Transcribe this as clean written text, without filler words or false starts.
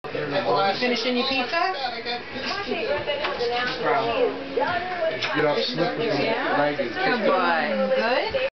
Finishing your pizza? Get off slip with me. Good boy. Good?